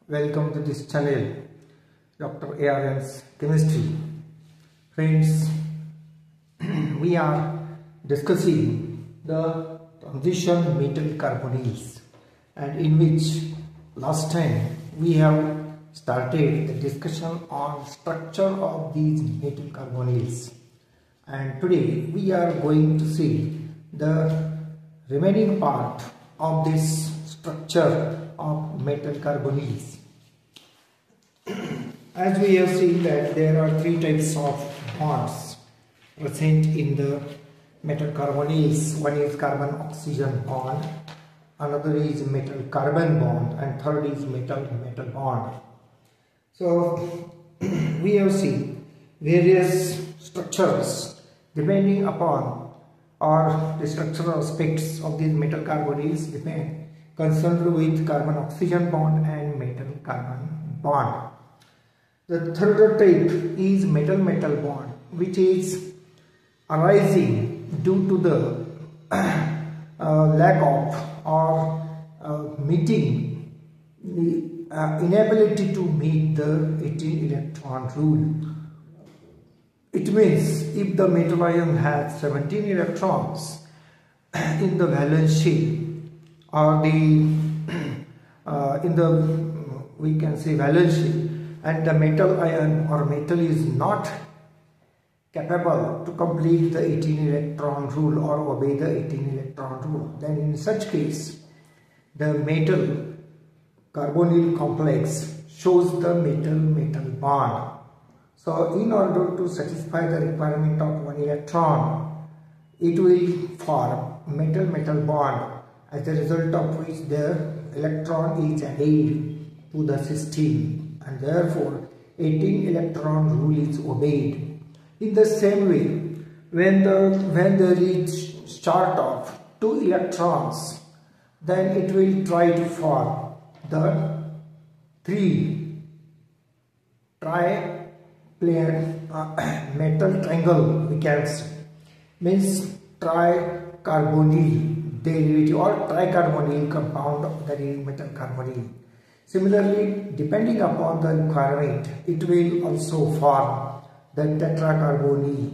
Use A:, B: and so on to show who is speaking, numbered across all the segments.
A: Welcome to this channel, Dr. ARN's Chemistry. Friends, we are discussing the transition metal carbonyls, and in which last time we have started the discussion on structure of these metal carbonyls, and today we are going to see the remaining part of this structure of metal carbonyls. As we have seen that there are three types of bonds present in the metal carbonyls. One is carbon oxygen bond, another is metal carbon bond, and third is metal metal bond. So we have seen various structures depending upon, or the structural aspects of these metal carbonyls depend concerned with carbon oxygen bond and metal carbon bond. The third type is metal metal bond, which is arising due to the lack of or meeting the inability to meet the 18 electron rule. It means if the metal ion has 17 electrons in the valence shell, or we can say valence shell, and the metal ion or metal is not capable to complete the 18 electron rule or obey the 18 electron rule, then in such case the metal carbonyl complex shows the metal metal bond. So in order to satisfy the requirement of one electron, it will form metal metal bond, as a result of which the electron is added to the system, and therefore 18 electron rule is obeyed. In the same way, when there is start of 2 electrons, then it will try to form the 3 tri-plane metal triangle, we can say, means tricarbonyl derivative or tricarbonyl compound, that is metal carbonyl. Similarly, depending upon the requirement, it will also form the tetracarbonyl,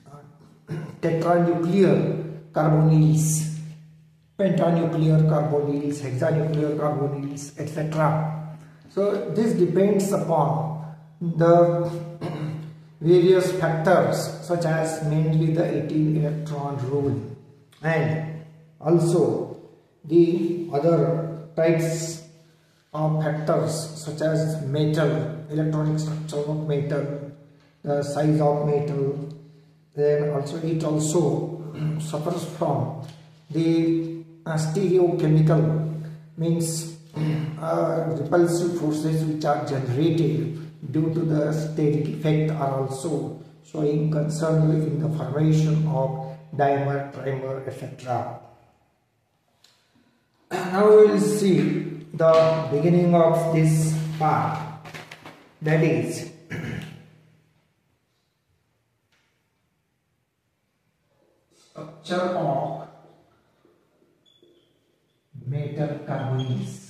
A: tetranuclear carbonyls, pentanuclear carbonyls, hexanuclear carbonyls, etc. So this depends upon the various factors, such as mainly the 18 electron rule, and also the other types of factors such as metal, electronic structure of metal, the size of metal. Then also it also suffers from the stereochemical, means repulsive forces which are generated due to the steric effect are also showing concern in the formation of dimer, trimer, etc. Now we will see the beginning of this part, that is structure of metal carbonyls.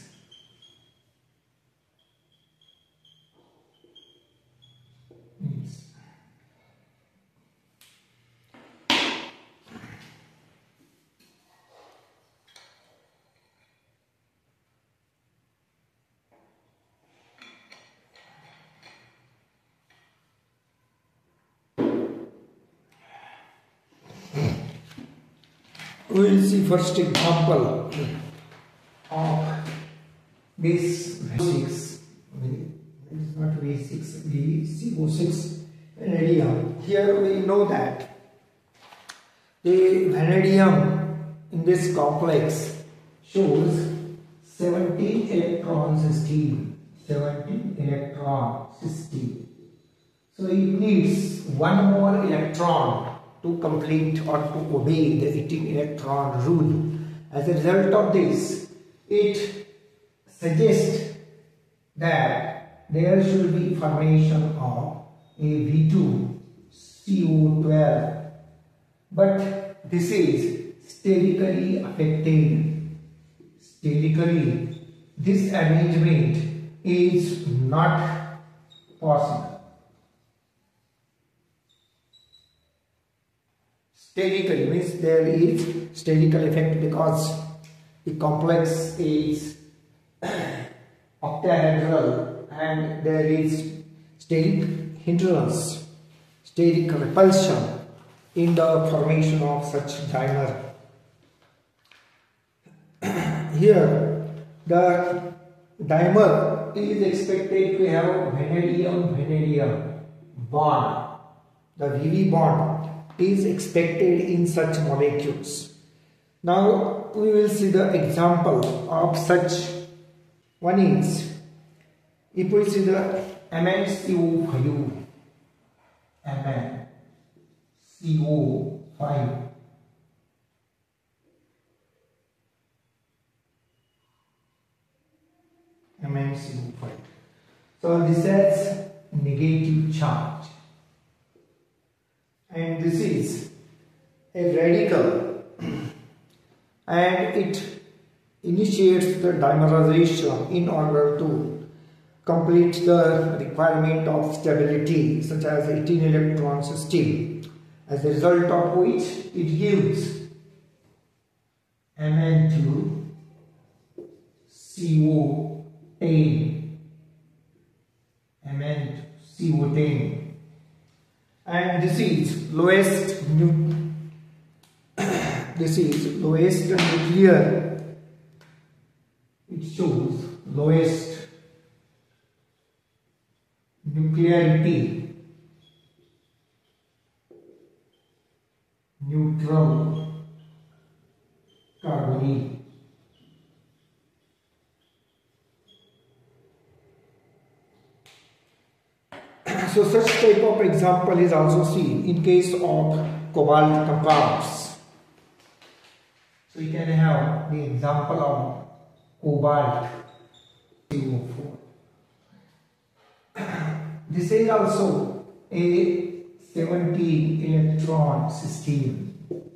A: We will see first example of this V6, it is not V6, VCO6 vanadium. Here we know that the vanadium in this complex shows 17 electron system, 17 electron system. So it needs one more electron to complete or to obey the 18 electron rule. As a result of this, it suggests that there should be formation of a V2CO12, but this is sterically affected. Sterically, this arrangement is not possible. Sterically means there is sterical effect because the complex is octahedral and there is steric hindrance, steric repulsion in the formation of such dimer. Here the dimer is expected to have vanadium bond. The VV bond is expected in such molecules. Now we will see the example of such. One is, if we see the MnCO5, MnCO5, MnCO5. So this has negative charge, and this is a radical, and it initiates the dimerization in order to complete the requirement of stability, such as 18 electron system, as a result of which it gives Mn2CO10, Mn2CO10, and this is lowest nuclear. It shows lowest nuclearity neutral carbonyl. So such type of example is also seen in case of cobalt compounds. So you can have the example of cobalt CO4. This is also a 17 electron system.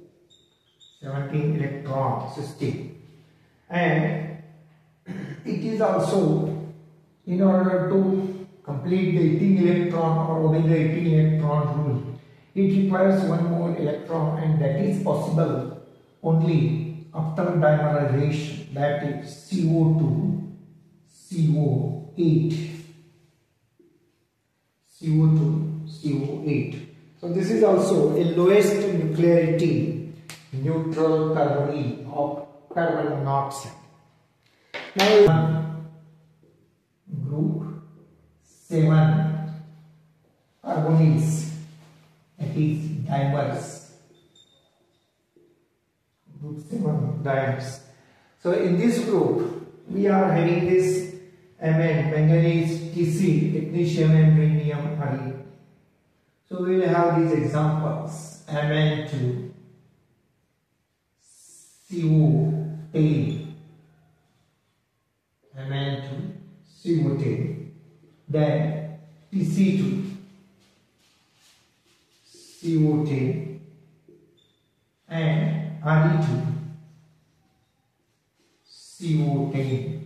A: 17 electron system. And it is also, in order to complete the 18 electron or obey the 18 electron rule, it requires one more electron, and that is possible only after dimerization, that is CO2, CO8, CO2, CO8. So this is also a lowest nuclearity neutral carbonyl of carbon monoxide. Now group 7 carbonyls, that is dimers. Group 7 dimers. So in this group we are having this Mn, manganese, Tc, technetium and rhenium Re. So we will have these examples: Mn2, CO10, Mn2, CO10, then Tc2, CO10, and Re2, CO10.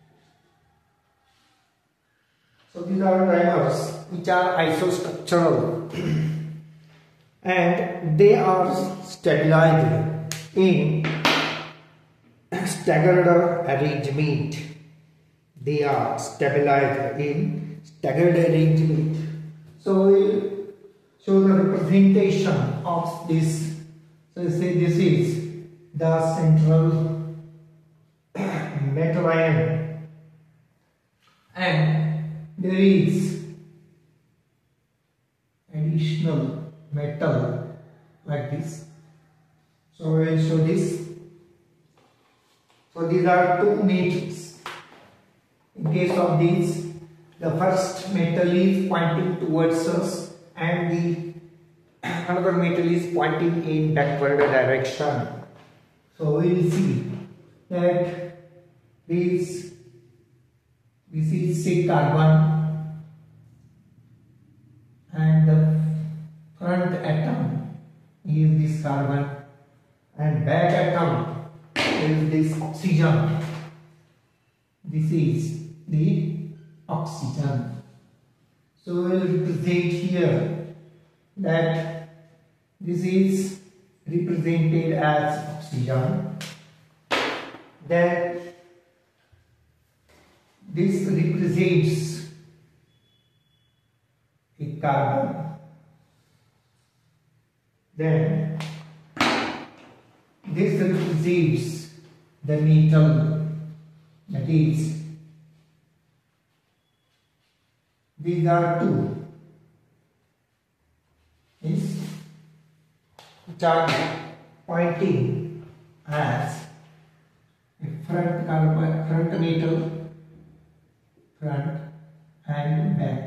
A: So these are dimers which are isostructural and they are stabilized in staggered arrangement. They are stabilized in staggered arrangement. So we will show the representation of this. So say this is the central metal ion, and there is additional metal like this. So we will show this. So these are two metals. In case of these, the first metal is pointing towards us and the another metal is pointing in backward direction. So we will see that this is say carbon, and the front atom is this carbon, and back atom is this oxygen. This is the oxygen. So we will represent here that this is represented as oxygen. Then this represents a carbon. Then this represents the metal, that is, these are two, which are pointing as a front carbon, front metal, front and back.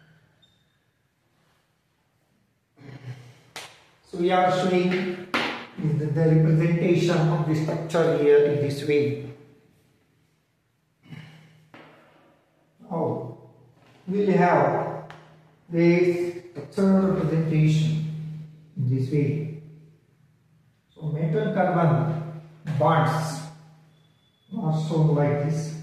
A: So we are showing the representation of the structure here in this way. Now we will have this structural representation in this way. So metal carbon bonds are shown like this.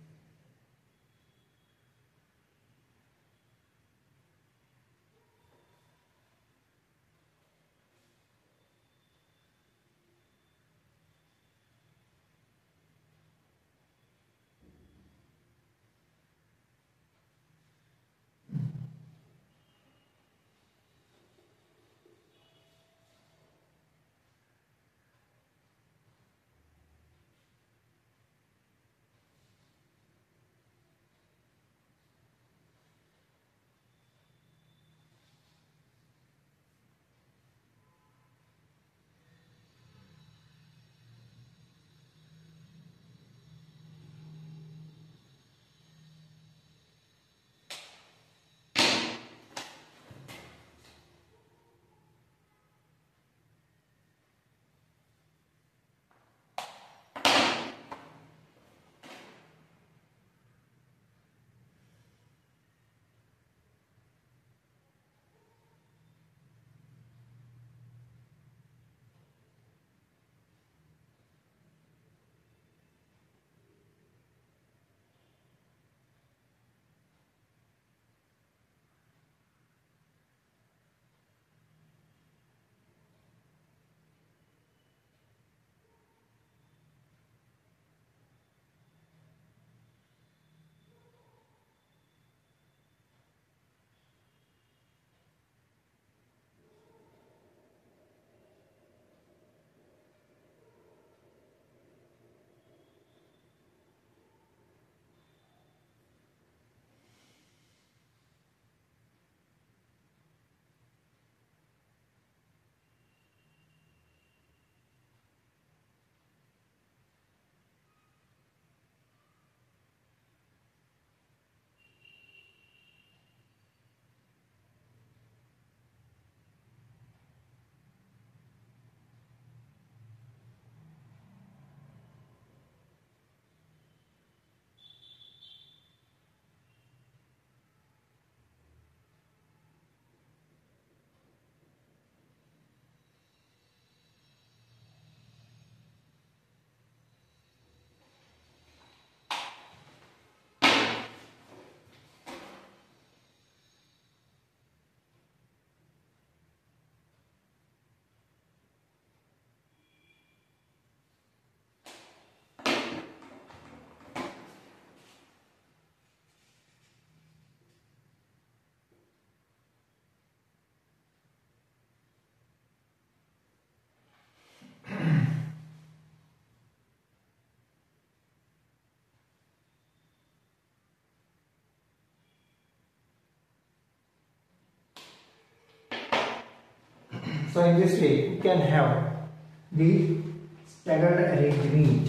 A: So in this way we can have the staggered arrangement.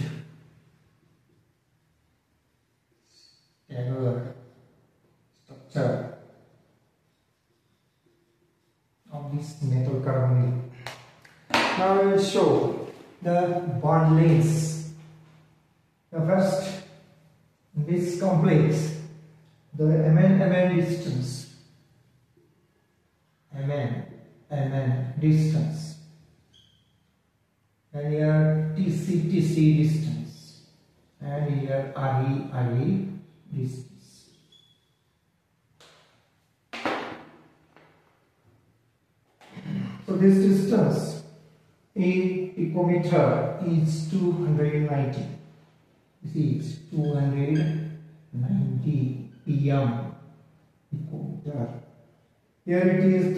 A: Staggered structure of this metal carbonyl. Now I will show the bond lengths. The first, in this complex, the Mn distance, Mn distance, and here Tc distance, and here Re distance. So this distance in picometer is 290. This is 290 pm picometer. Here it is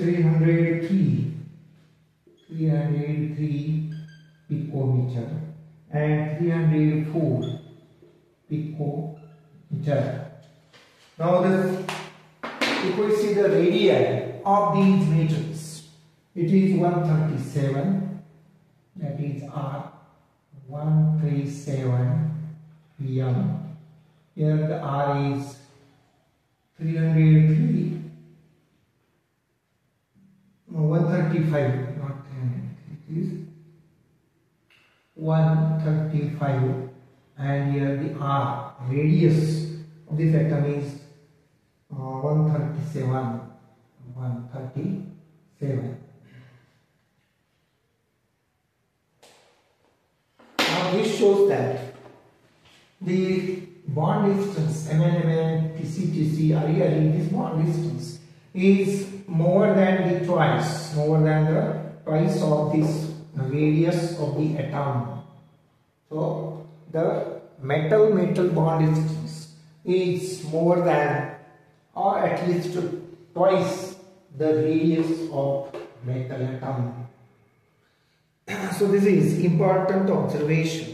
A: 303 picometer and 304 picometer. Now if we see the radii of these meters, it is 137, that is R 137 pm. Here the R is 303, no, 135, not 300, it is 135, and here the R, radius of this atom is 137. Now this shows that the bond distance MnMn, TC, RE, this bond distance is more than the twice of this radius of the atom. So the metal bond distance is more than, or at least twice, the radius of metal atom. So this is important observation.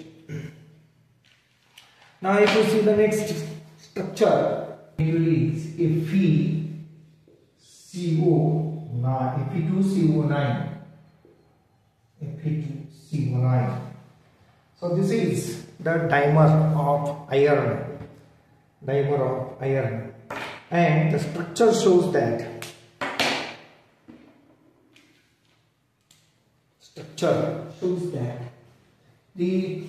A: Now if you see the next structure, it is Fe2CO9. So this is the dimer of iron, and the structure shows that the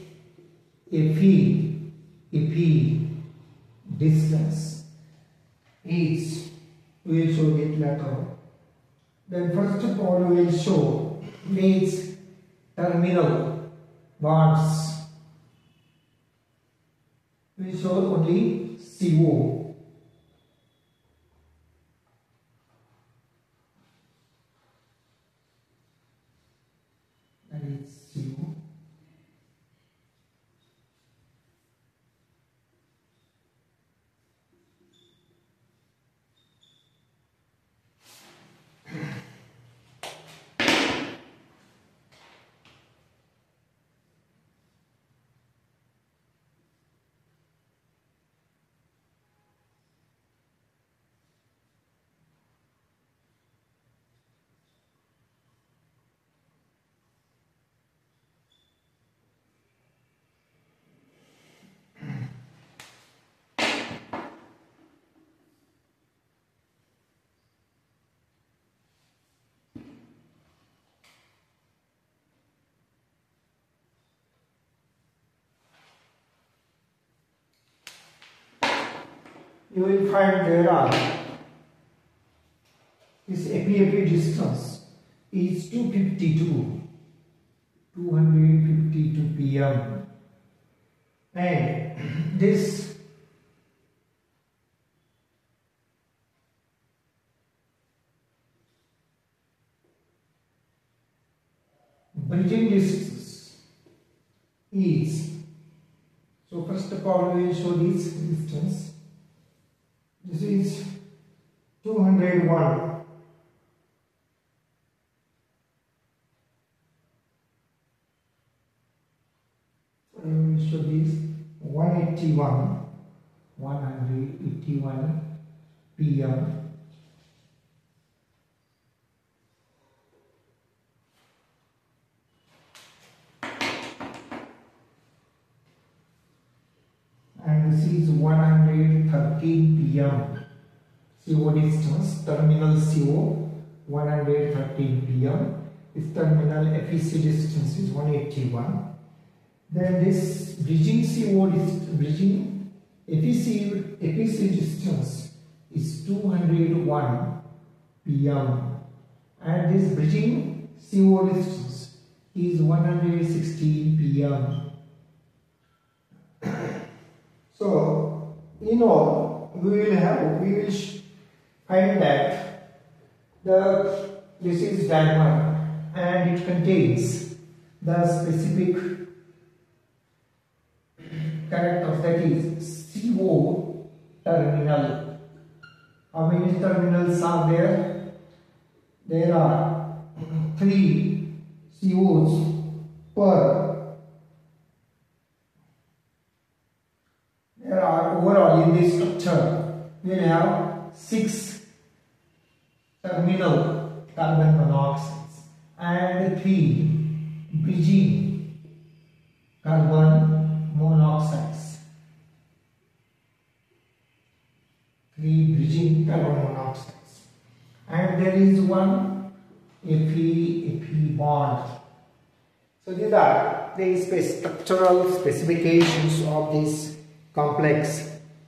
A: Fe distance is, we will show it later. Then first of all we will show these terminal bonds. We will show only CO. That is CO. You will find there are, this Fe distance is 252 pm, and this bridging distance is, so first of all we will show this distance. This is 201. I will show this 181 pm. And this is 113 pm. CO distance, terminal CO 113 pm. This terminal FEC distance is 181. Then this bridging FEC distance is 201 pm, and this bridging CO distance is 116 pm. So in all, we will find that this is dimer and it contains the specific characters, that is CO terminal. How many terminals are there? There are 3 COs per. There are overall in this structure we have 6 terminal carbon monoxides and 3 bridging carbon monoxides. 3 bridging carbon monoxides, and there is one Fe bond. So these are the structural specifications of this complex.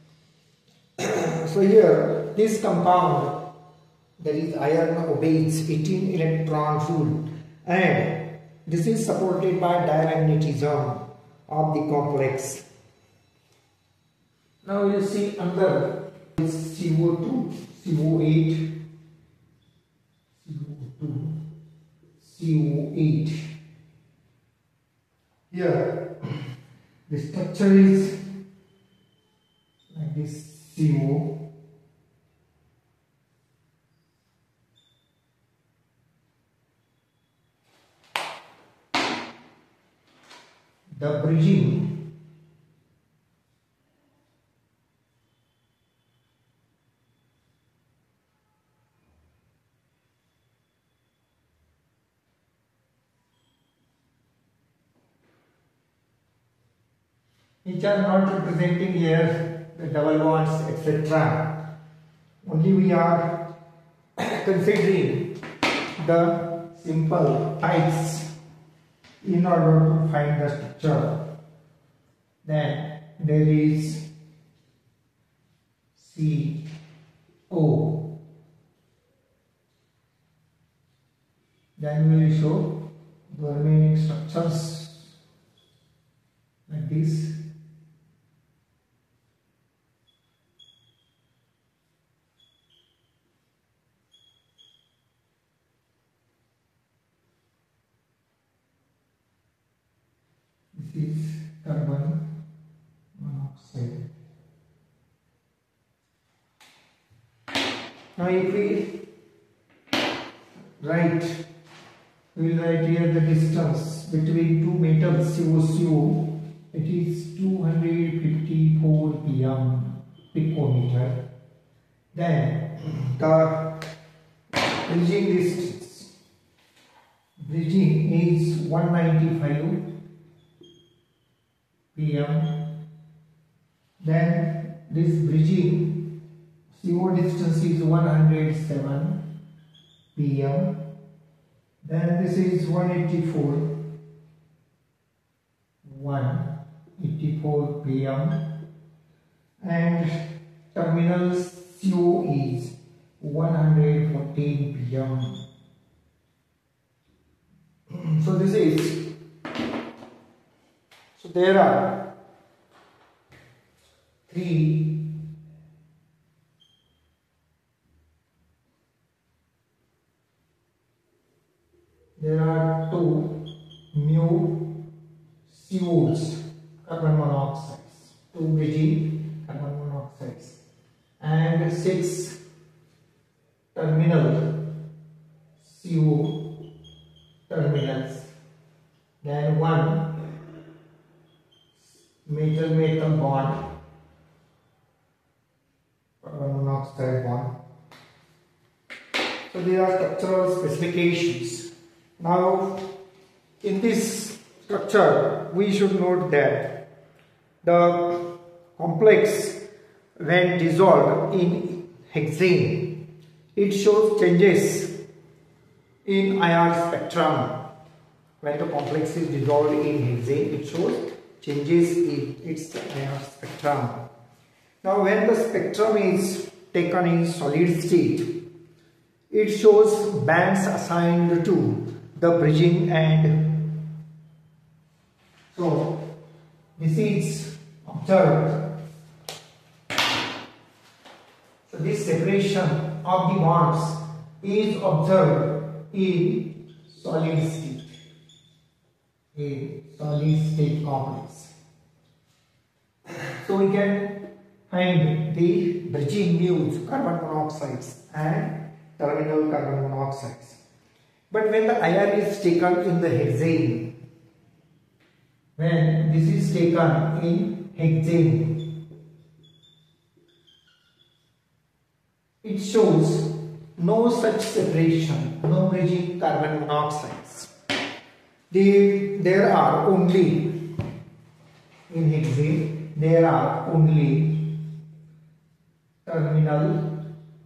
A: So here this compound, that is iron, obeys 18 electron rule, and this is supported by dimagnetism of the complex. Now you see under this CO2, CO8, CO2, CO8. Here the structure is like this: CO, the bridging, which are not representing here the double bonds, etc. Only we are considering the simple types in order to find the structure. Then there is CO. Then we will show the remaining structures like this. This is carbon monoxide. Now if we write, we will write here the distance between two metals CO. It is 254 picometer. Then the bridging distance, bridging is 195 pm. Then this bridging CO distance is 107 pm. Then this is 184 pm, and terminal CO is 114 pm. So this is, so there are 3 2 mu COs, carbon monoxides, 2 bridging carbon monoxides, and 6 terminal CO terminals. Then 1 metal bond, carbon monoxide bond. So these are structural specifications. Now in this structure we should note that the complex, when dissolved in hexane, it shows changes in IR spectrum. When the complex is dissolved in hexane, it shows changes in its IR spectrum. Now when the spectrum is taken in solid state, it shows bands assigned to the bridging, and so this is observed. So this separation of the bonds is observed in solid state, a solid state complex. So we can find the bridging mues, carbon monoxides and terminal carbon monoxides. But when the IR is taken in the hexane, when this is taken in hexane, it shows no such separation, no bridging carbon monoxides. There are only, in hexane, there are only terminal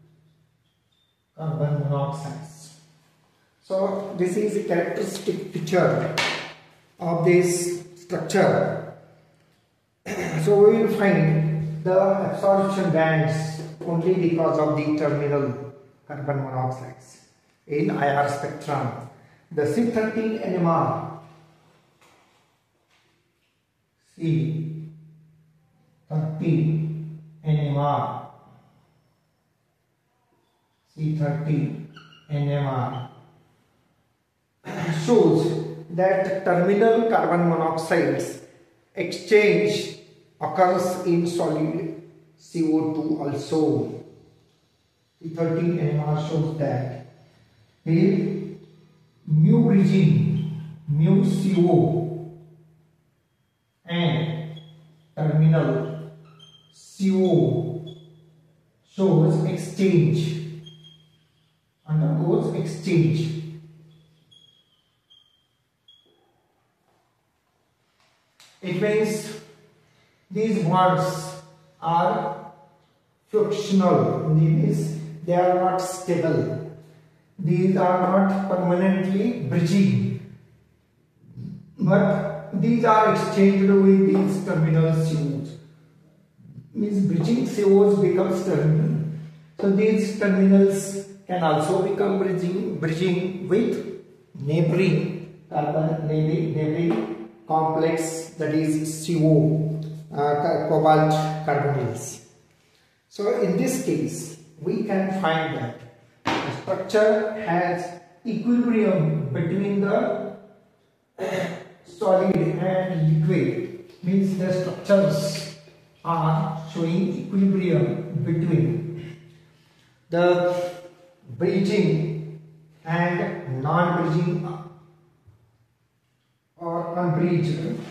A: carbon monoxides. So this is a characteristic feature of this structure. So we will find the absorption bands only because of the terminal carbon monoxides in IR spectrum. The C13 NMR, C13 NMR, C13 NMR shows that terminal carbon monoxides exchange occurs in solid CO2 also. C13 NMR shows that the mu bridging, mu CO and terminal CO shows exchange, undergoes exchange. It means these bonds are frictional, means they are not stable. These are not permanently bridging, but these are exchanged with these terminal COs. Means bridging COs becomes terminal. So these terminals can also become bridging with neighboring neighboring complex, that is CO, cobalt carbonyls. So in this case, we can find that the structure has equilibrium between the solid and liquid, means the structures are showing equilibrium between the bridging and non-bridging or unbridged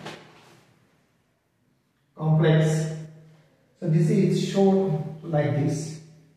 A: complex. So this is shown like this.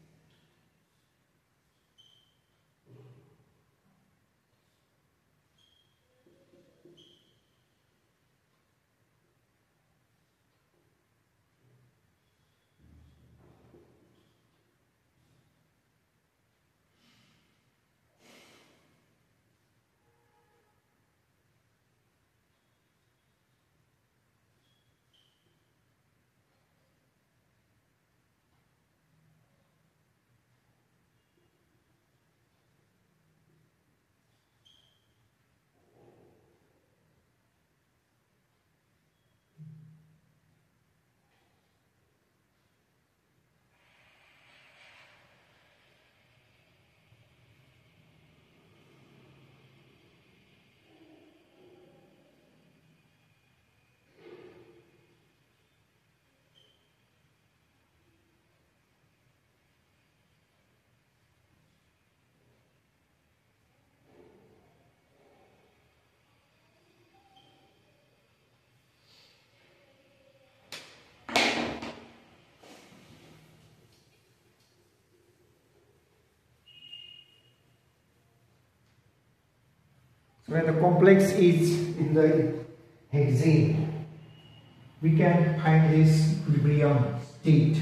A: When the complex is in the hexane, we can find this equilibrium state.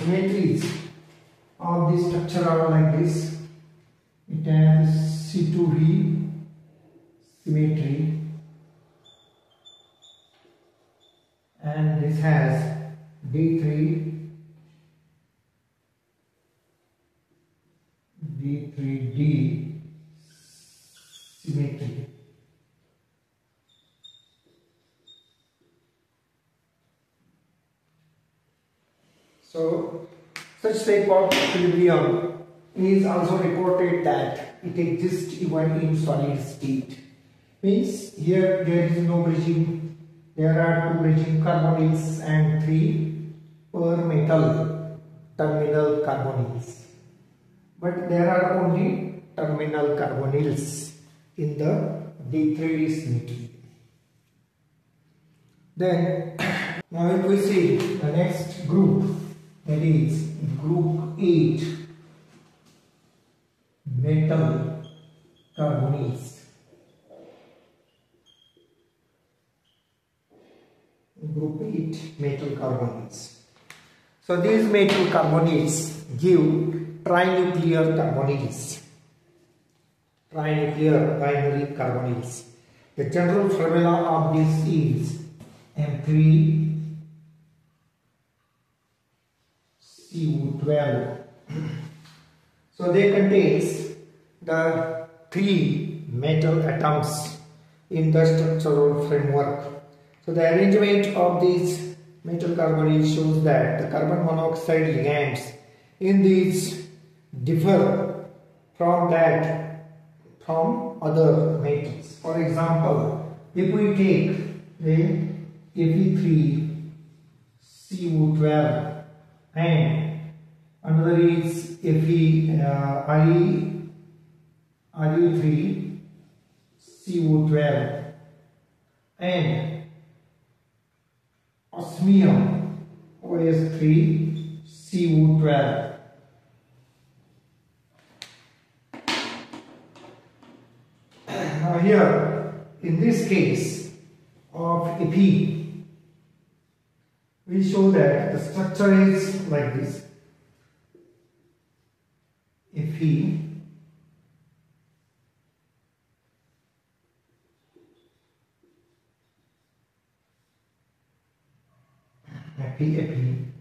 A: symmetries of the structure are like this. It has C2V symmetry, and this has D3D symmetry. So such type of equilibrium is also reported that it exists even in solid state. Means here there is no bridging. There are 2 bridging carbonyls and 3 per metal terminal carbonyls. But there are only terminal carbonyls in the D3D symmetry. Then now if we see the next group, that is group 8 metal carbonyls. Group 8 metal carbonyls. So these metal carbonyls give trinuclear carbonyls. Trinuclear binary carbonyls. The general formula of this is M3CO12. So they contains the 3 metal atoms in the structural framework. So the arrangement of these metal carbonyls shows that the carbon monoxide ligands in these differ from other metals. For example, if we take the Fe3CO12 and another is Ru3CO12 and osmium OS3CO12. Now here in this case of Fe, we show that the structure is like this. Fe Fe.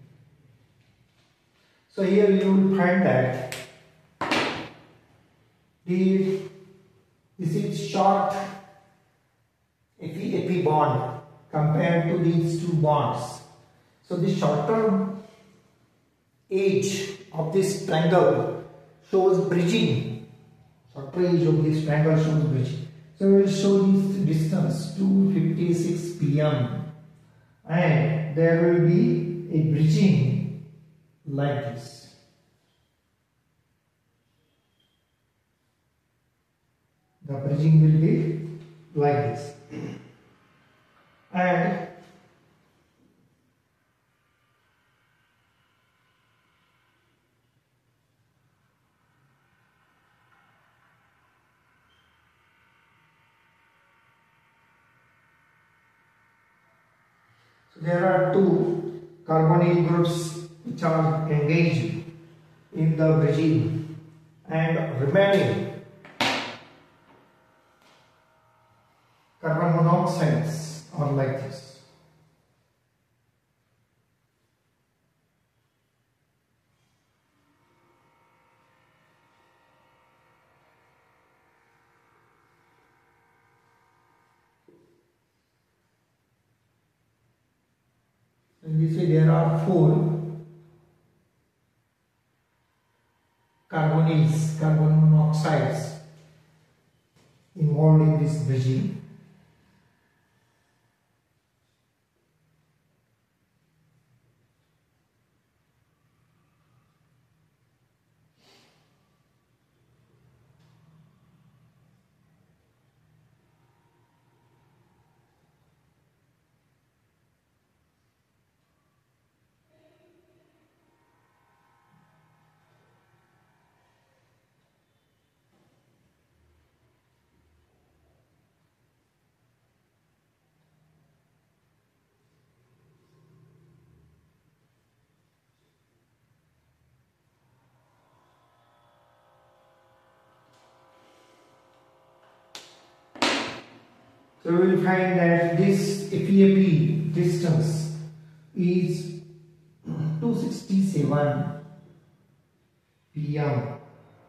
A: So here you will find that this is short Fe bond compared to these two bonds. So the shorter edge of this triangle shows bridging. Shorter edge of this triangle shows bridging. So we will show this distance 256 pm, and there will be a bridging like this. The bridging will be like this, and so there are 2 carbonyl groups which are engaged in the bridging, and remaining carbon monoxides are like this. In this way there are 4 carbonyls, carbon monoxides involved in this bridging. So we will find that this FeP distance is 267 pm.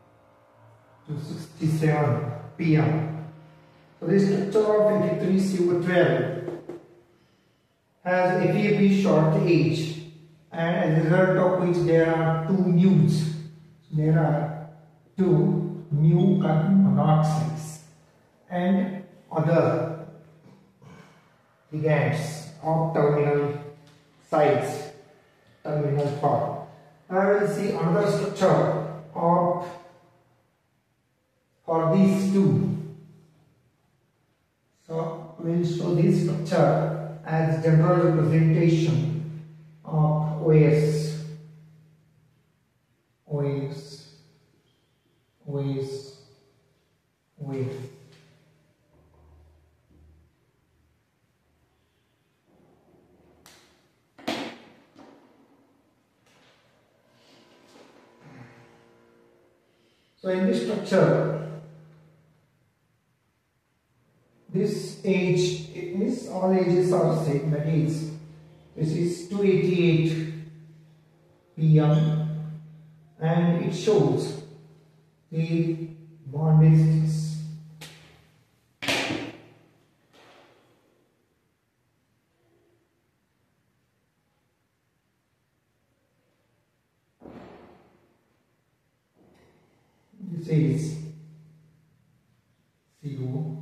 A: 267 pm. So the structure of Fe3CO12 has FeP shortage, and as a result of which there are two mues. There are two mu carbon monoxides and other ligands of terminal sites, terminal form. Now we will see another structure of for these two. So we will show this structure as general representation of OS. So in this structure, this age, it means all ages are same, that is, this is 288 pm, and it shows the bond distance. This is CO.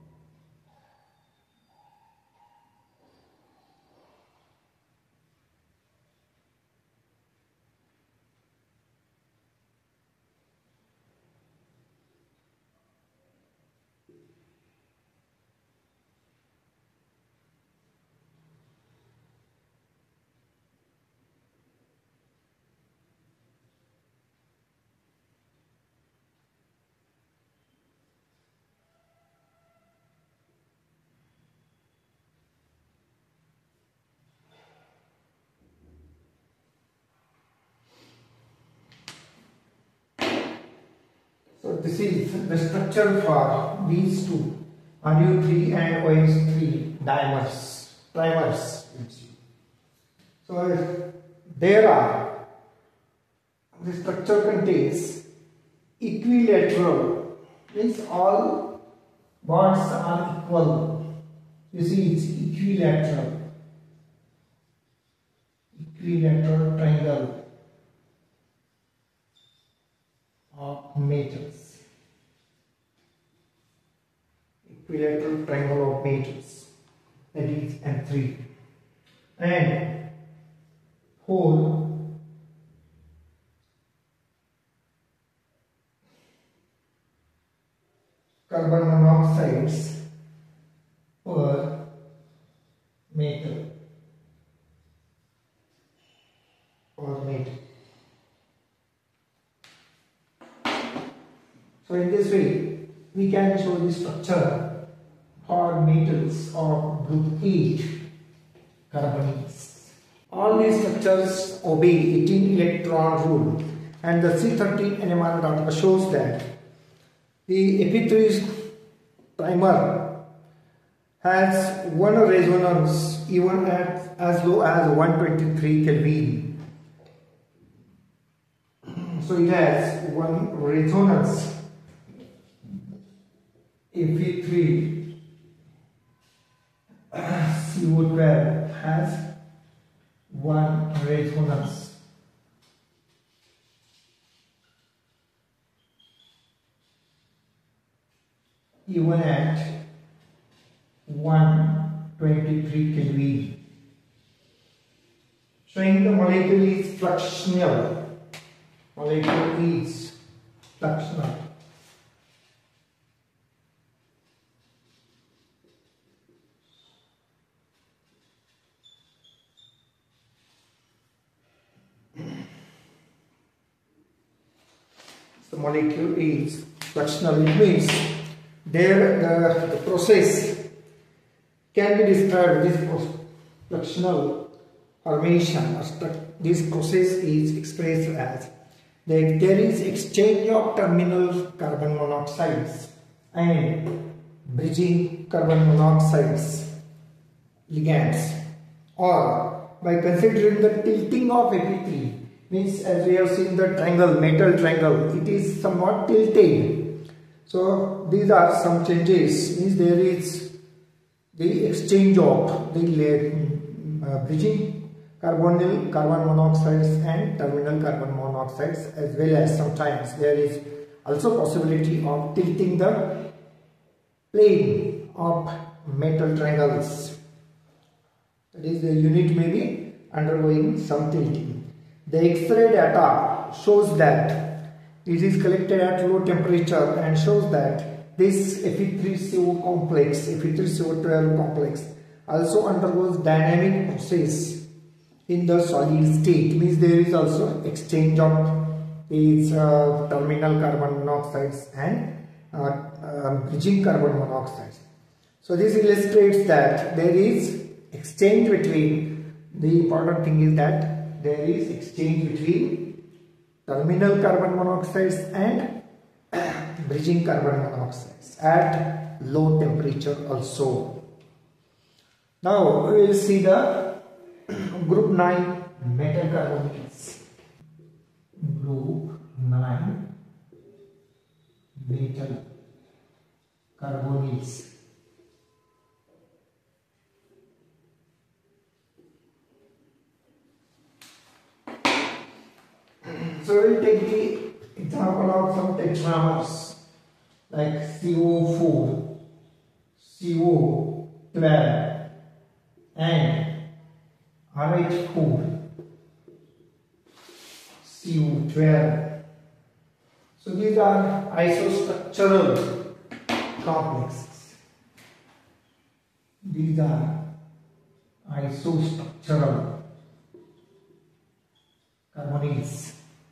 A: So this is the structure for these two RU3 and OS3 primers. So there are, the structure contains equilateral, means all bonds are equal. You see, it's equilateral triangle of metals. Equilateral triangle of metals, that is M3, and whole carbon monoxides per metal. So in this way, we can show the structure for metals of group 8 carbonyls. All these structures obey 18 electron rule, and the C13 NMR data shows that the Fe3 primer has one resonance even at as low as 123 Kelvin. So it has one resonance. Fe3 CO12 has one resonance. Even at 123 Kelvin, showing the molecule is fluxional. The molecule is fluxional. It means there the process can be described, this fluxional formation. This process is expressed as that there is exchange of terminal carbon monoxides and bridging carbon monoxides ligands, or by considering the tilting of Fe3, means as we have seen the triangle, metal triangle, it is somewhat tilted. So these are some changes, means there is the exchange of the bridging carbonyl carbon monoxides and terminal carbon monoxides, as well as sometimes there is also possibility of tilting the plane of metal triangles. That is, the unit may be undergoing some tilting. The X-ray data shows that it is collected at low temperature and shows that this Fe3CO complex, Fe3CO12 complex, also undergoes dynamic process in the solid state. Means there is also exchange of its terminal carbon monoxides and bridging carbon monoxides. So this illustrates that there is exchange between, the important thing is that there is exchange between terminal carbon monoxides and bridging carbon monoxides at low temperature also. Now we will see the group 9 metal carbonyls. Group 9 metal carbonyls. So we will take the example of some tetramers like CO4, CO12 and RH4, CO12. So these are isostructural complexes. These are isostructural carbonyls.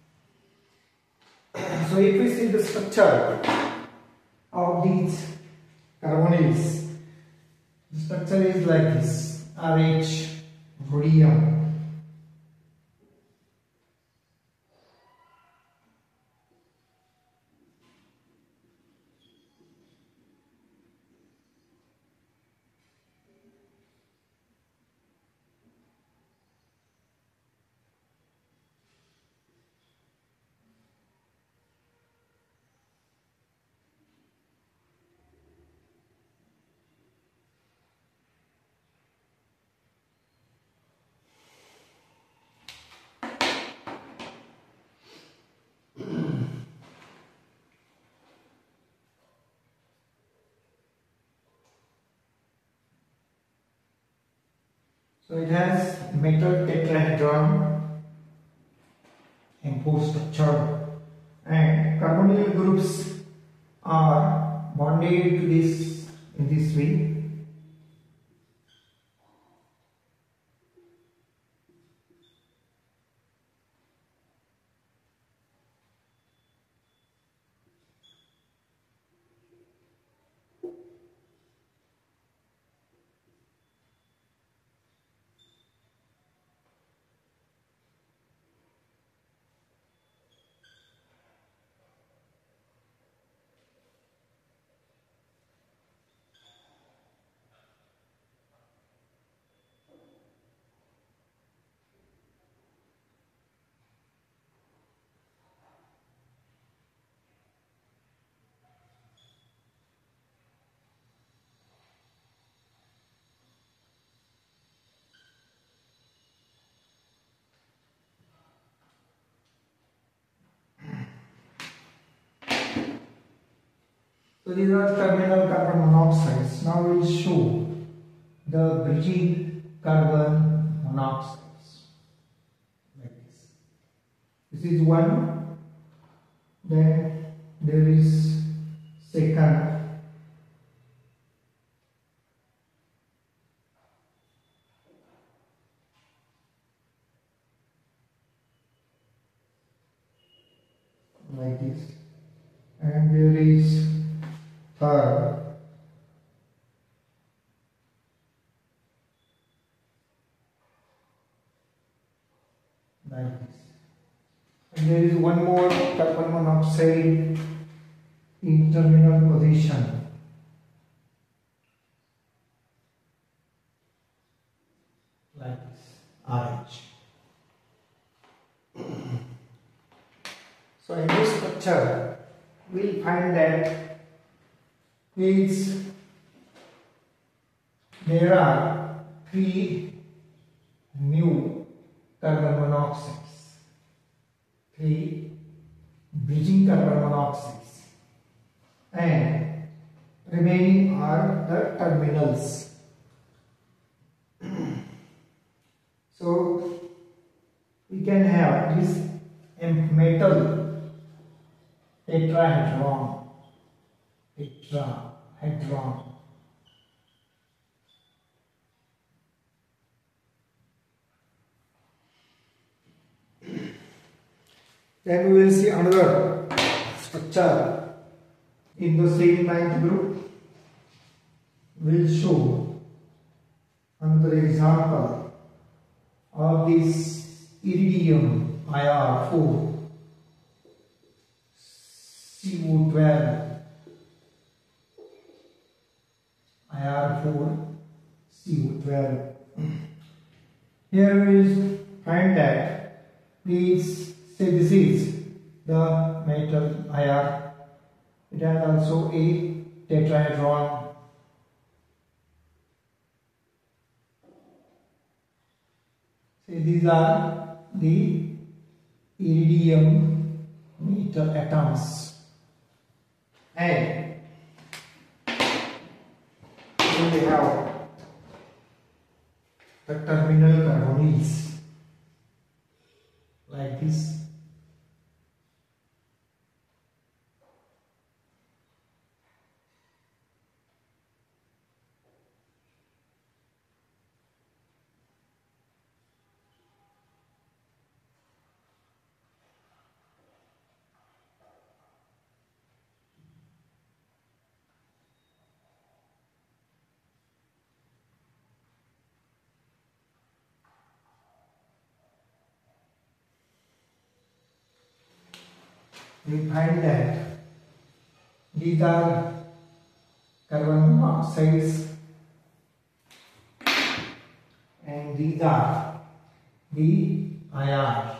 A: So if we see the structure of these carbonyls, the structure is like this: RH, rhodium, so it has metal tetrahedron M4 structure, and carbonyl groups are bonded to this in this way. So these are terminal carbon monoxides. Now we will show the bridging carbon monoxides like this. This is one, then there is second, like this, and there is third, like this, and there is one more carbon monoxide in terminal position, like this, RH. So in this structure, we'll find that there are 3 new carbon monoxides, 3 bridging carbon monoxides, and remaining are the terminals. So we can have this metal tetrahedron. Then we will see another structure in the same ninth group. We will show another example of this iridium IR4 CO12 IR4 CO12. Here we will find that, please say this is the metal IR. It has also a tetrahedron. So these are the iridium metal atoms, and we have the terminal carbonyls like this. We find that these are carbon monoxides and these are the IR.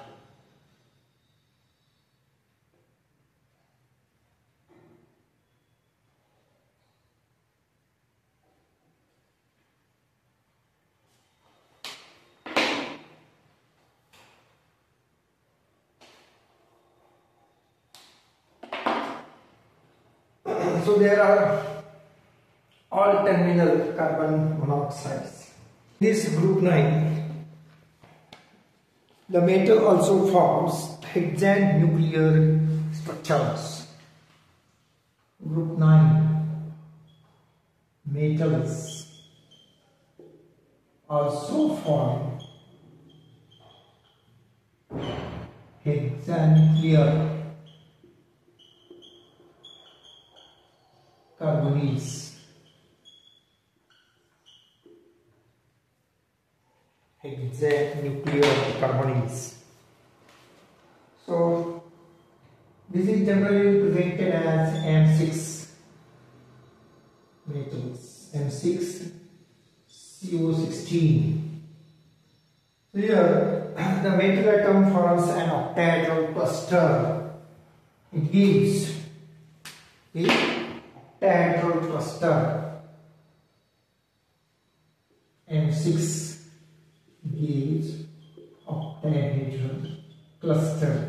A: So there are all terminal carbon monoxides. This group 9, the metal also forms hexanuclear structures. Group 9, metals also form hexanuclear carbonyls. Hexanuclear carbonyls. So this is generally represented as M6 metals, M6 CO16. So here the metal atom forms an octahedral cluster. It gives a octahedral cluster. M6 gives octahedral cluster.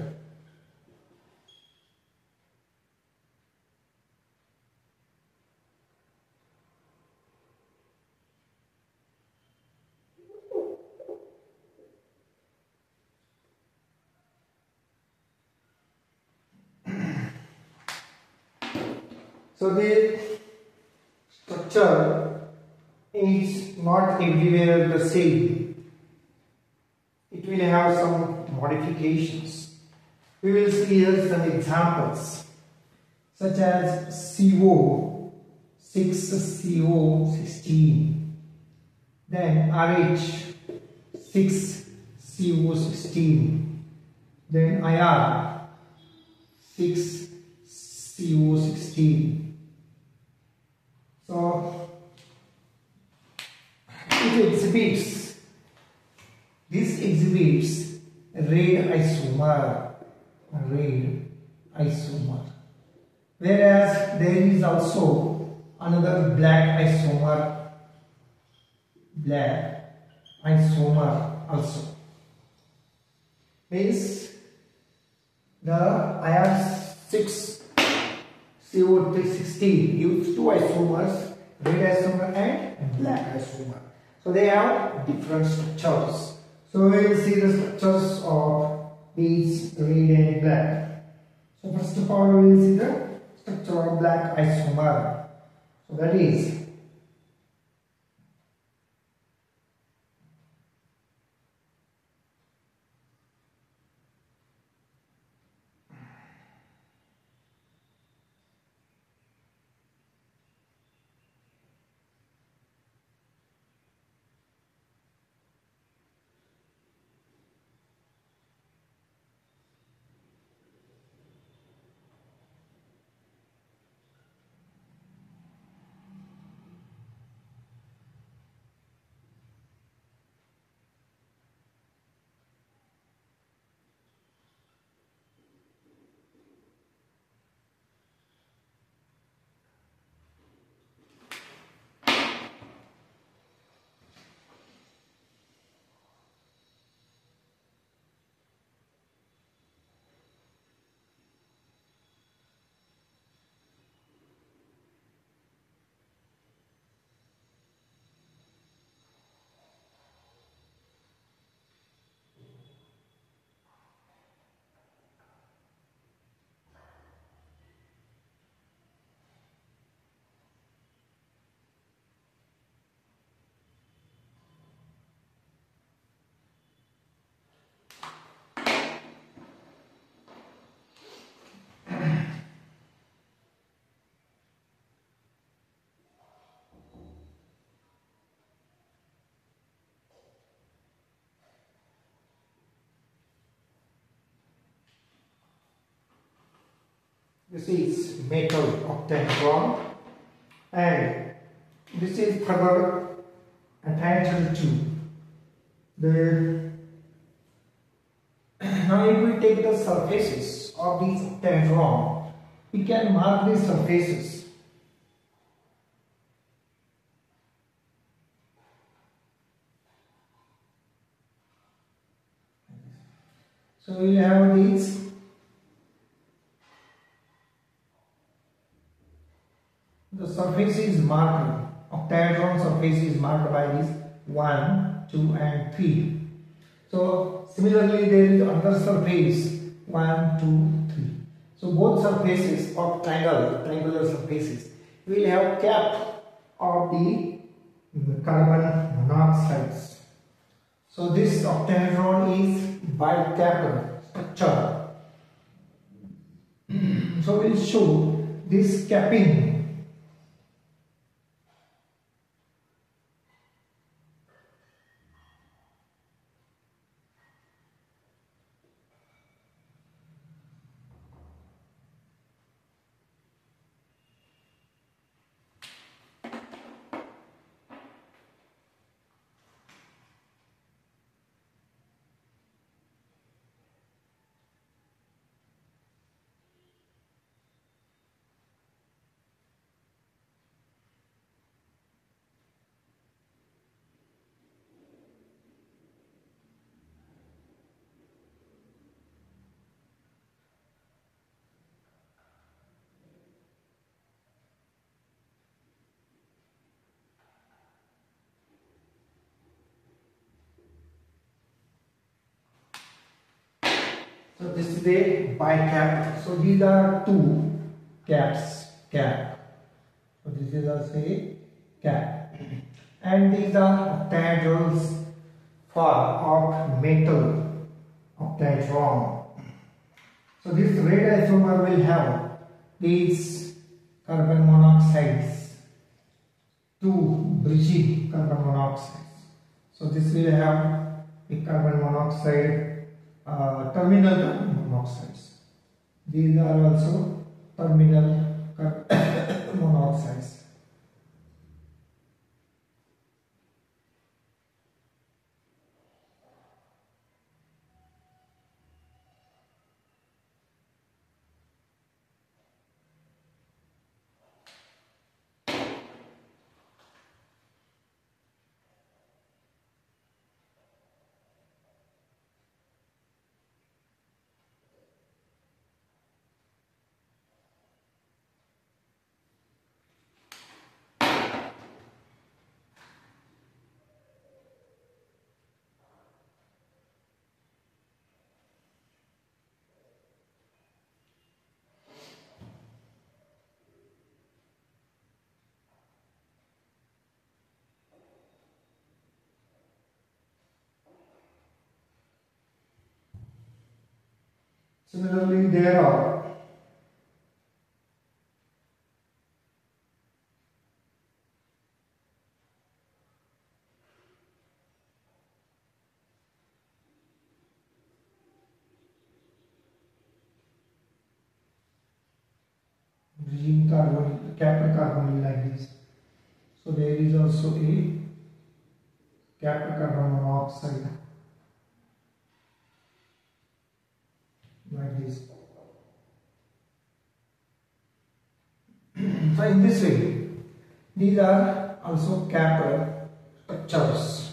A: So the structure is not everywhere the same. It will have some modifications. We will see here some examples such as CO, 6CO16, then RH, 6CO16, then IR, 6CO16. So it exhibits This exhibits red isomer, whereas there is also another black isomer also. Means the IR6 CO360 gives two isomers, red isomer and black isomer. So they have different structures. So we will see the structures of these red and black. So first of all we will see the structure of black isomer. So that is this is metal octahedron, and this is further attached to the. Now if we take the surfaces of these octahedron, we can mark these surfaces. So we have these. The surface is marked, octahedron surface is marked by these 1, 2 and 3. So similarly there is another surface 1, 2, 3. So both surfaces of triangular surfaces will have cap of the carbon monoxides. So this octahedron is bicapped structure. So we will show this capping. So this is a bicap. So these are two caps. So this is also a cap. And these are octahedrons of metal octahedron. So this red isomer will have these carbon monoxides, two bridging carbon monoxides. So this will have a carbon monoxide. Terminal carbon monoxides. These are also terminal monoxides. Similarly, there are bridging carbon, capped carbonyl like this. So there is also a capped carbon monoxide like this. So in this way, these are also capped structures.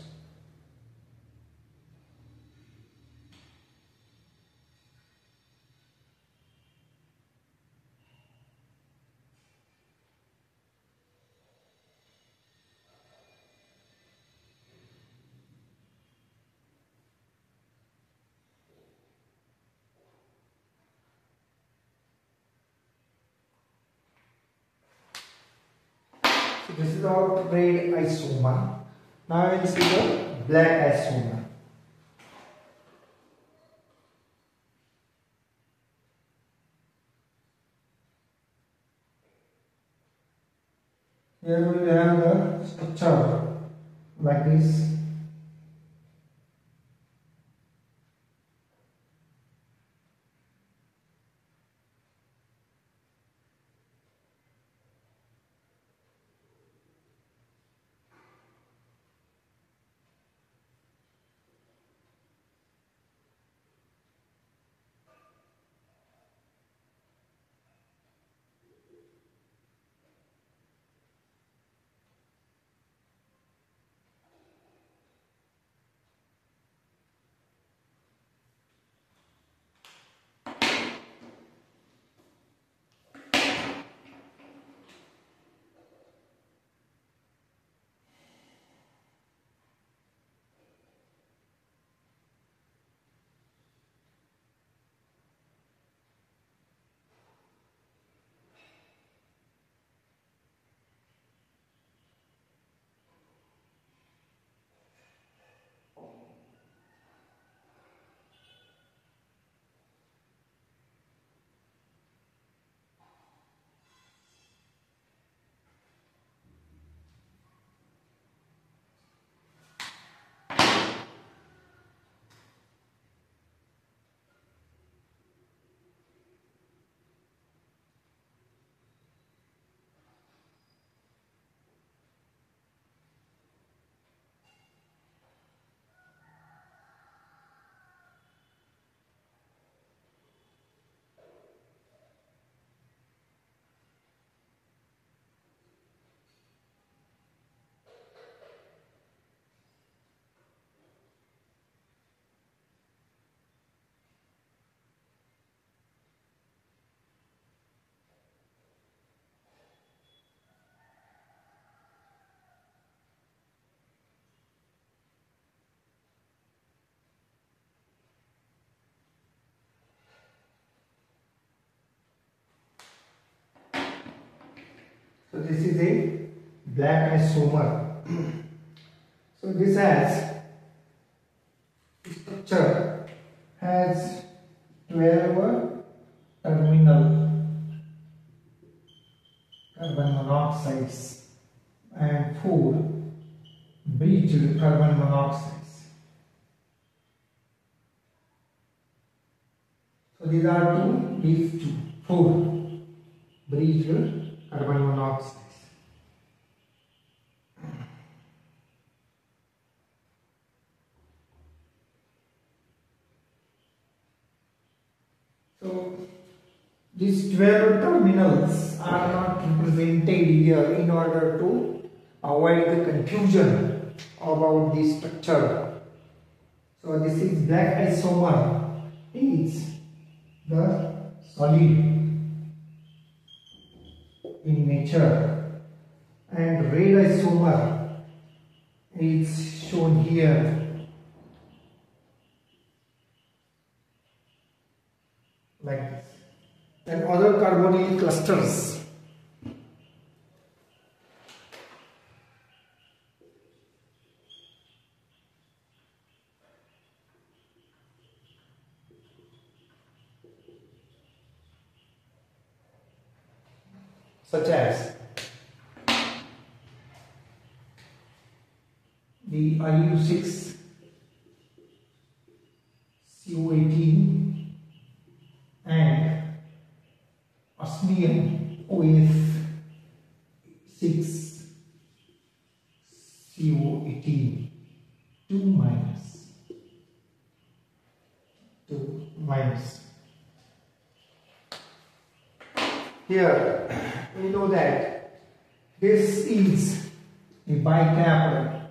A: So this is our red isomer. Now I will see the black isomer. Here we will have the structure like this. So this is a black isomer. So this structure has 12 terminal carbon monoxides and 4 bridged carbon monoxides. So these are these 4 bridged carbon monoxides. So these 12 terminals are not represented here in order to avoid the confusion about the structure. So this is black isomer is the solid in nature, and red isomer is shown here. Like this. And other carbonyl clusters such as the Iu6 CO18 and osmium OS6 CO18 2 minus. Here we know that this is the bicapral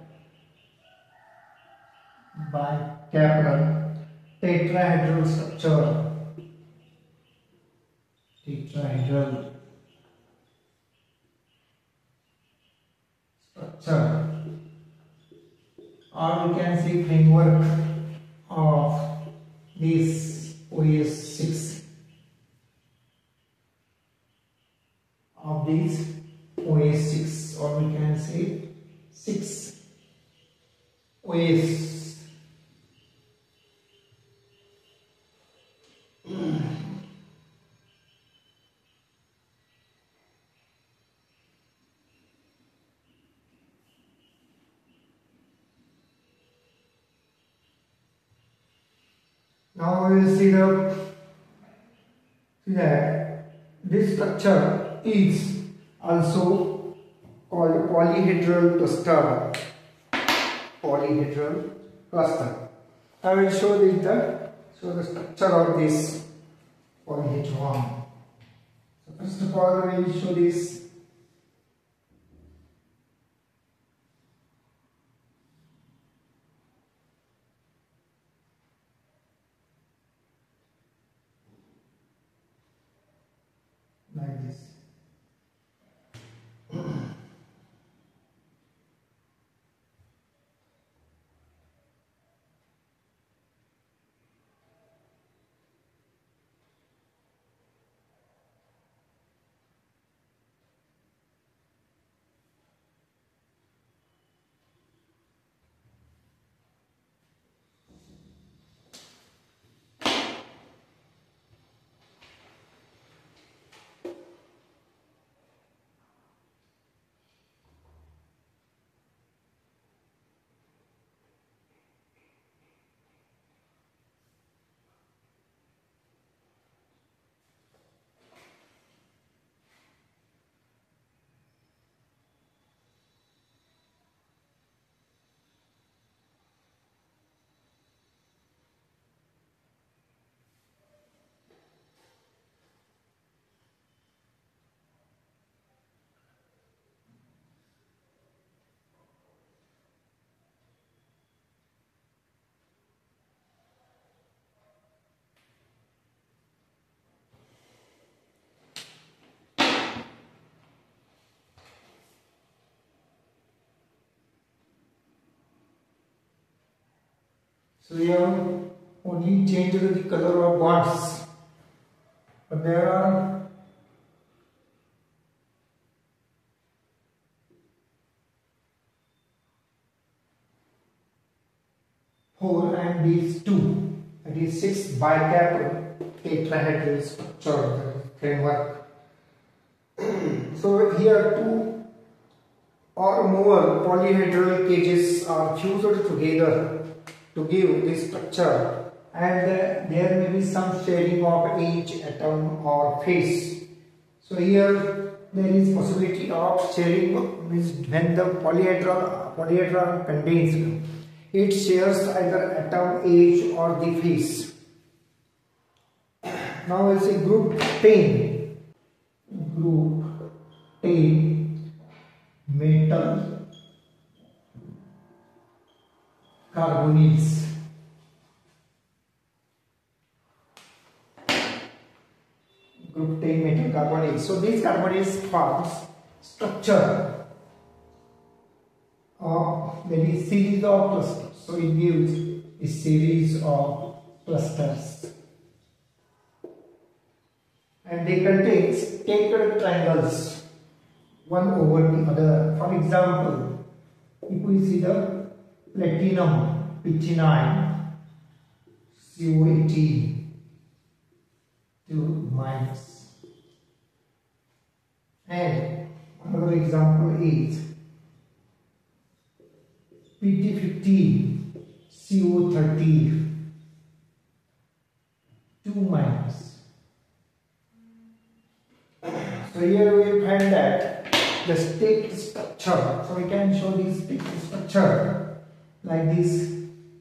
A: tetrahedral structure. Or we can say framework of this OS6 or we can say 6 OS. Now we will see that this structure is also called polyhedral cluster. I will show the structure of this polyhedron. So first of all, we will show this. Like this. So we have only changed the color of bonds, but there are four and these two, that is 6 bicapral tetrahedral structure framework. So here 2 or more polyhedral cages are fused together to give this structure, and there may be some sharing of each atom or phase. So here there is possibility of sharing when the polyhedron contains, it shares either atom, age or the phase. Now we'll see group 10 metal carbonyls. Group 10 metal carbonyls. So these carbonyls forms structure of very series of clusters. So it gives a series of clusters, and they contain stacked triangles one over the other. For example, if we see the platinum pitchinine CO18 2 minus, And another example is PT15 CO30 2 minus. So here we find that the state structure. So we can show this state structure like this.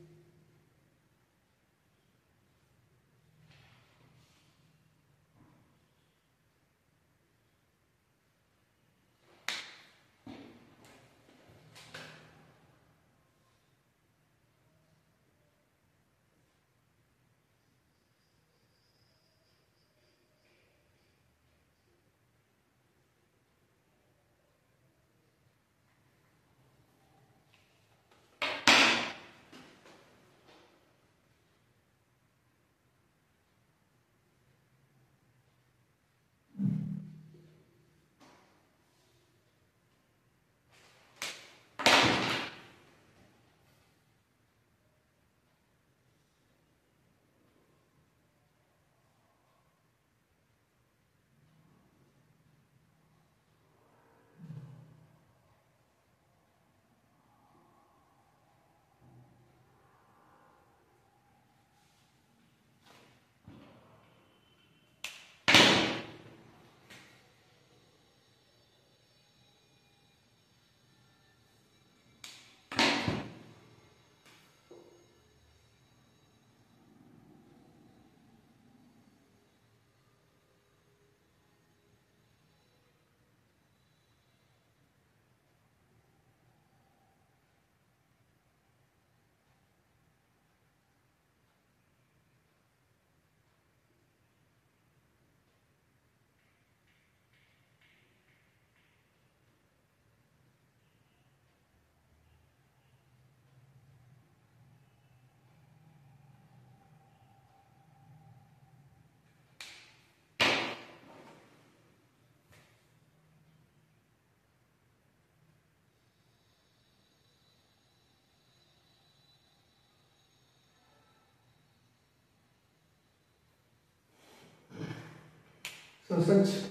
A: So such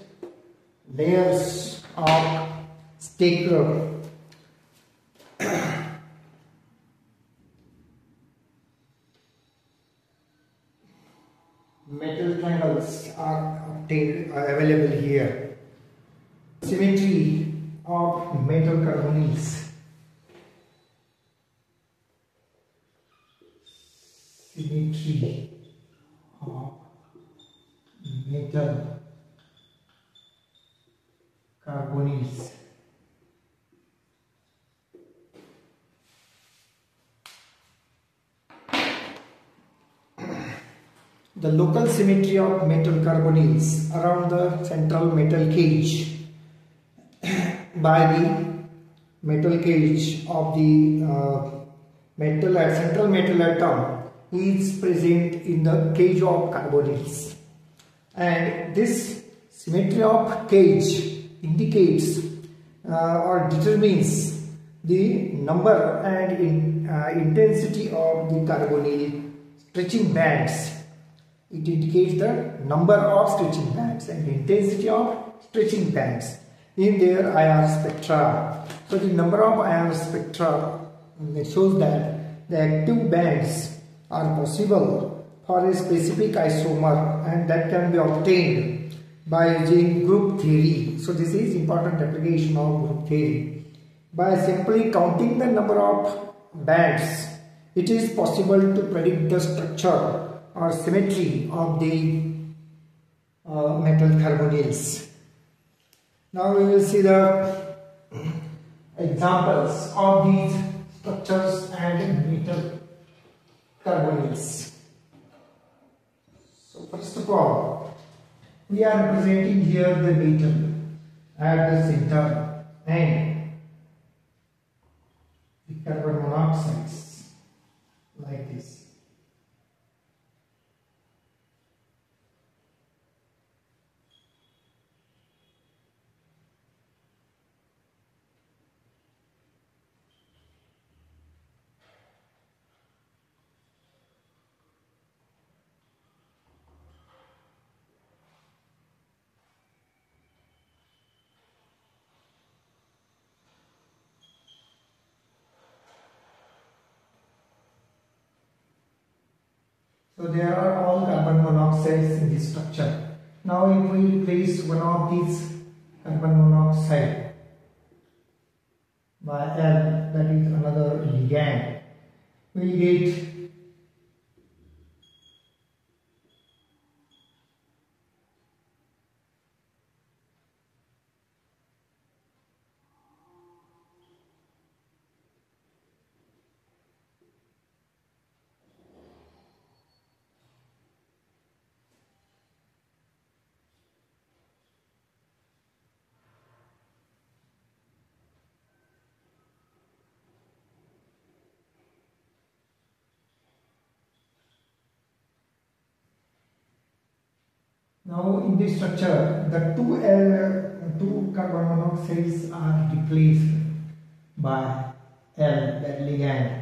A: layers of stacker metal triangles are available here. Symmetry of metal carbonyls. Symmetry of metal carbonyls. The local symmetry of metal carbonyls around the central metal cage by the metal cage of the central metal atom is present in the cage of carbonyls, and this symmetry of cage indicates or determines the number and intensity of the carbonyl stretching bands. It indicates the number of stretching bands and intensity of stretching bands in their IR spectra. So the number of IR spectra shows that the active bands are possible for a specific isomer, and that can be obtained by using group theory. So this is important application of group theory. By simply counting the number of bands, it is possible to predict the structure or symmetry of the metal carbonyls. Now we will see the examples of these structures and metal carbonyls. So first of all, we are representing here the metal at the center and the carbon monoxides like this. So there are all carbon monoxides in this structure. Now if we replace one of these carbon monoxide by L, that is another ligand, we will get now in this structure the two carbon monoxides are replaced by L, that ligand.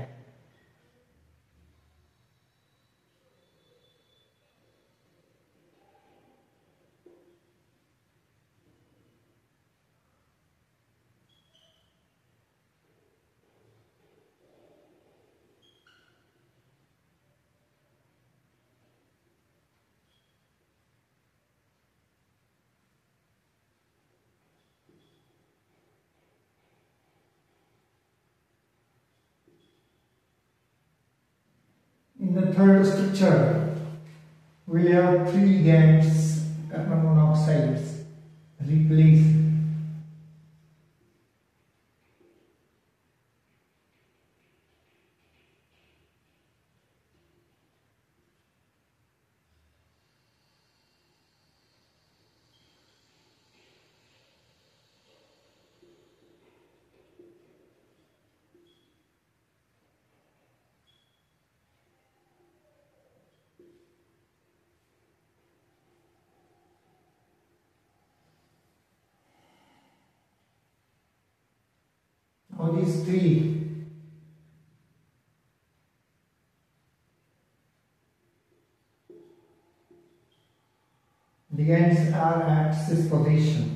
A: In the third structure, we have three ligands, carbon monoxides replaced. Now these three ligands are at cis position.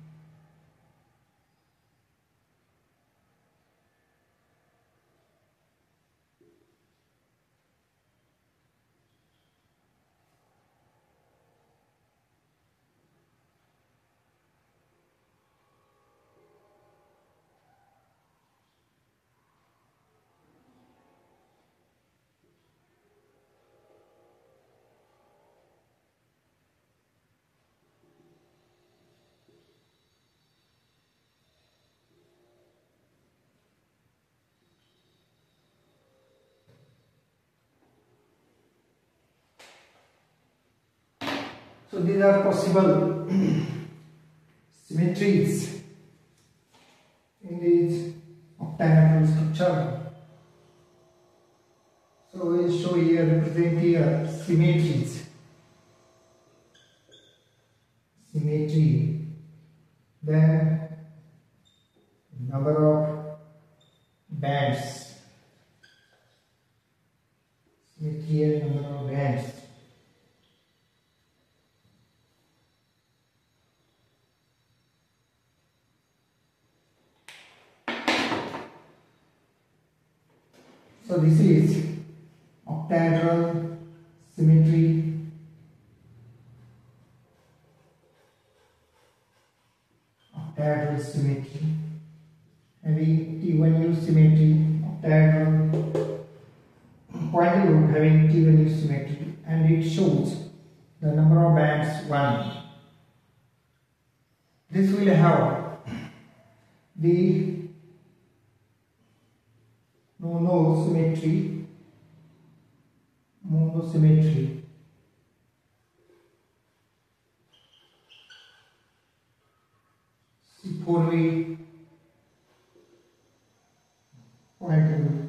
A: So these are possible symmetries in this octahedral structure. So we will show here, represent here symmetries. Symmetry, then number of bands. Symmetry and number of bands. So this is octahedral symmetry. Octahedral symmetry. Having T1U symmetry, octahedral point group having T1U symmetry, and it shows the number of bands 1. This will have the monosymmetry, C4V point group,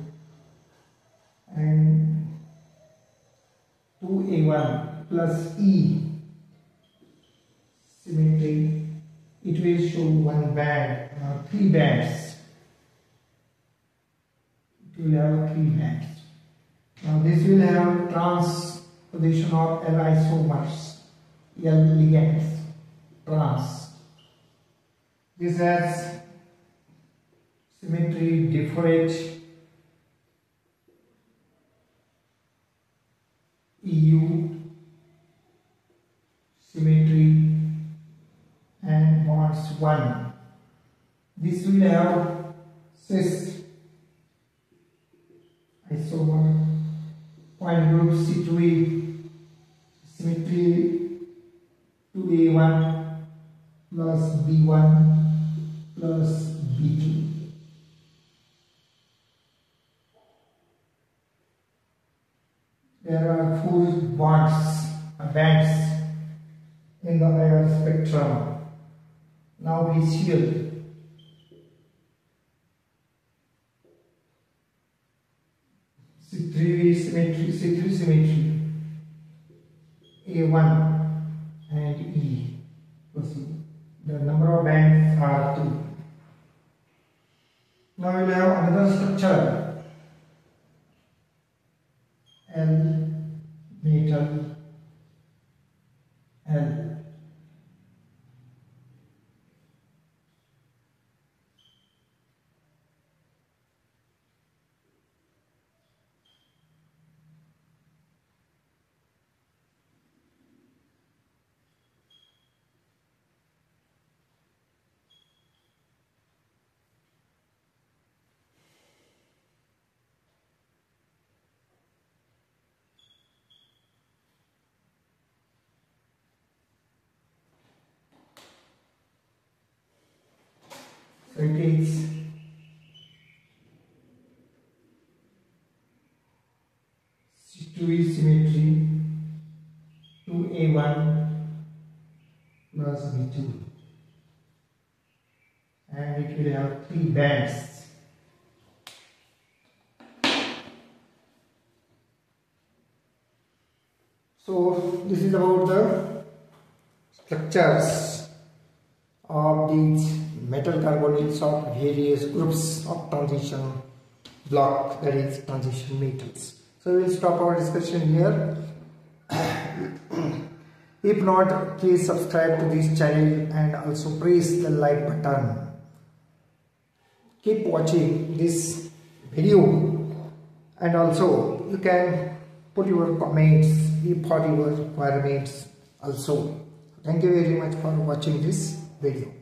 A: and 2A1 plus E symmetry. It will show one band, 3 bands. It will have 3 bands. Now this will have transposition of L isomers, L ligands, trans. This has symmetry different EU, symmetry, and bonds 1. This will have cis isomer point group C2E, symmetry 2A1 plus B1 plus B2. There are 4 bands in the IR spectrum. Now HCl. C3 symmetry, A1 and E. The number of bands are 2. Now we will have another structure, L metal L. So it is C2E symmetry 2A1 plus B2, and it will have 3 bands. So this is about the structures of these metal carbonyls of various groups of transition block, that is transition metals. So we will stop our discussion here. If not, please subscribe to this channel and also press the like button. Keep watching this video, and also you can put your comments for your requirements also. Thank you very much for watching this video.